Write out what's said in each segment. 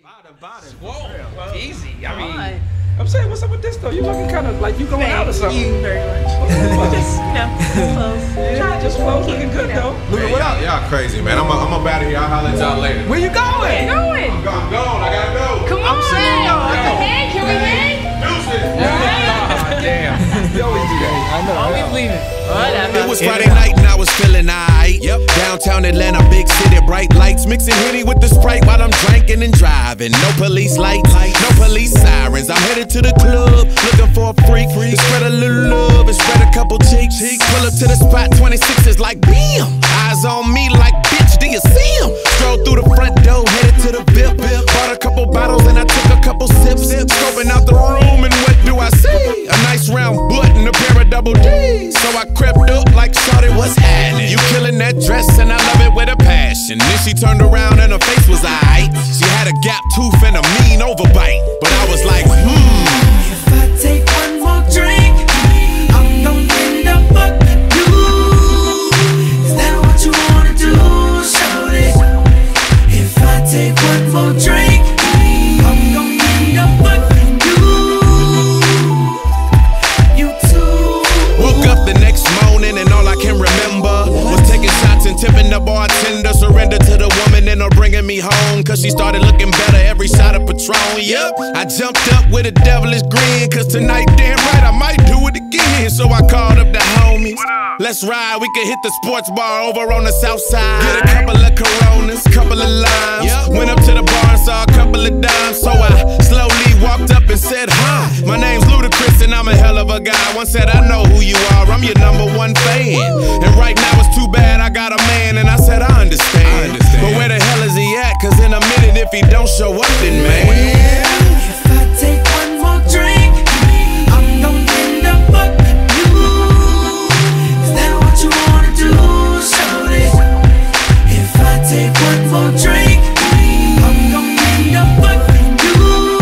Whoa, easy. I mean, I'm saying, what's up with this though? You looking kind of like you going out or something. Thank you very much. Just, clothes. Yeah, just clothes looking good though. Hey, what up? Y'all crazy, man. I'm up out of here. I'll holler at y'all later. Where you going? I'm gone. I gotta go. Come on. Can we hang? Deuces. Damn. You always do that. I know. Always leaving. Whatever. It was Friday night and I was feeling aight. Downtown Atlanta, big city, bright lights. Mixing Henny with the Sprite while I'm drinking and driving. No police lights, no police sirens. I'm headed to the club, looking for a freak. To spread a little love and spread a couple cheeks. Pull up to the spot, 26 is like bam. Eyes on me like, bitch, do you see him? Strolled through the front door, headed to the VIP. Bought a couple bottles and I took a couple sips. Scoping out the room and what do I see? A nice round butt and a pair of double D's. So I crept up like, shawty, what's happening? You killing that dress and I love it with a passion. Then she turned around and her face was aight. She had a gap tooth and a mean overbite. But I was like, If I take one more drink, I'm gonna end up fucking you. Is that what you wanna do, shawty? If I take one more drink, I'm gonna end up fucking you. You too. woke up the next morning and all I can remember was taking shots and tipping the bartender. Surrender to the woman and her bringing me home, cause she started looking better every shot of Patron. Yep, I jumped up with a devilish grin, cause tonight, damn right, I might do it again. So I called up the homies. Let's ride, we could hit the sports bar over on the south side. Get a couple of Coronas, couple of limes. Went up to the bar and saw a couple of dimes. So I slowly walked up and said, hi, my name's Ludacris and I'm a hell of a guy. One said, I know who you are, I'm your #1 fan. And right now it's too bad I got a man. And I said, I understand. But where the hell is he at? Cause in a minute if he don't show up, then man, If I take one more drink, I'm gonna end up fucking you. Is that what you wanna do, shawty? If I take one more drink, I'm gonna end up fucking you.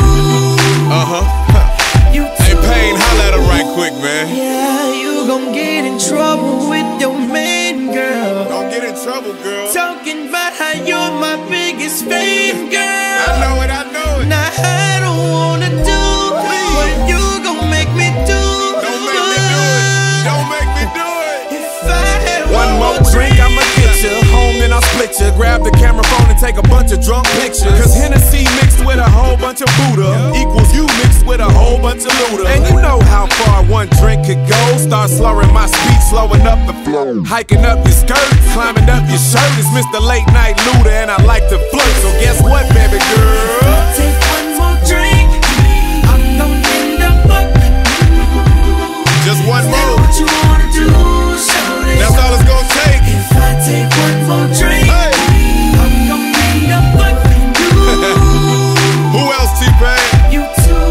You Hey, Payne, holla at her right quick, man. Yeah, you gon' get in trouble with your man, girl. Don't get in trouble, girl. Talking about how you're my biggest fan, girl. I know it, I know it. Now I don't wanna do what you gon' make me do. Don't make me do it. Don't make me do it. If I had One more drink, I'ma get you. Home, then I'll split you. Grab the camera phone and take a bunch of drunk pictures. Cause Hennessy mixed with a whole bunch of Buddha equals you mixed with a whole bunch of Luda. And you know how far one drink could go. Start slurring my speech, slowing up the flow. Hiking up your skirt, climbing up your shirt. It's Mr. Late Night Luda and I like to flirt. So guess what, baby girl? take one more drink, I'm gonna end up fucking you. Just one Is that more. what you wanna do, shawty? That's all it's gonna take. If I take one more drink, Hey. I'm gonna end up fucking you. Who else, T-Pain? You too.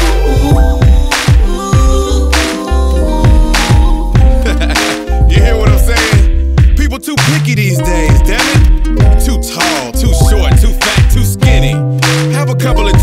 You hear what I'm saying? People too picky these days, damn it. Too tall, too short, too fat, too skinny. Have a couple of